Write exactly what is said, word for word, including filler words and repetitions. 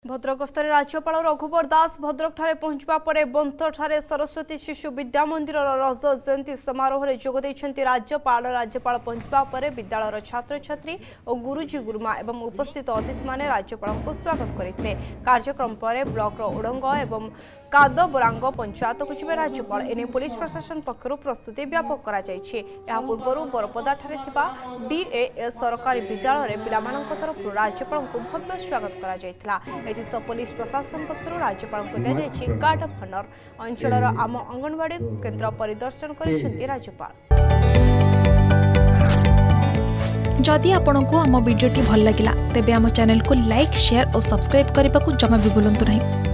भद्रक गस्तरे राज्यपाल रघुवर दास भद्रक ठारे पहुंचवा पर बंत ठारे सरस्वती शिशु विद्या मंदिर रज जयंती समारोह में जोग देइछन्ति राज्यपाल राज्यपाल पहुंचवा पर विद्यालय छात्र छात्री और गुरुजी गुरुमा एवं उपस्थित अतिथि माने राज्यपाल को स्वागत करते कार्यक्रम पर ब्लॉक उड़ंग एवं कादबरांग पंचायत को जिबे राज्यपाल एने पुलिस प्रशासन पक्षरु प्रस्तुति व्यापक करा जायछि। या पूर्व बरपदा ठारे थिबा डीएएस सरकारी विद्यालय रे पिलामानक तरफ राज्यपाल को भव्य स्वागत करा जायथिला। एतिस पुलिस प्रशासन पक्षरु राज्यपाल को दिया जायछि गार्ड ऑफ ऑनर। अंचलर आम अंगनवाड़ी केन्द्र परिदर्शन करिसेंति राज्यपाल। जदि आपंक आम भिडी भल लगा तेब आम चैनल को लाइक शेयर और सब्सक्राइब करने को जमा भी भूलु नहीं।